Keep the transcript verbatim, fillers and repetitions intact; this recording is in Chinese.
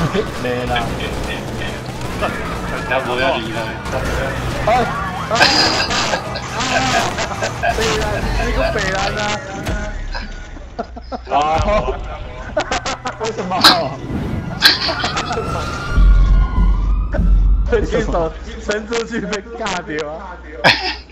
没啦， 要不要离了？ 哎，北兰，你个北兰啊！啊！为什么？这手伸出去被尬掉啊！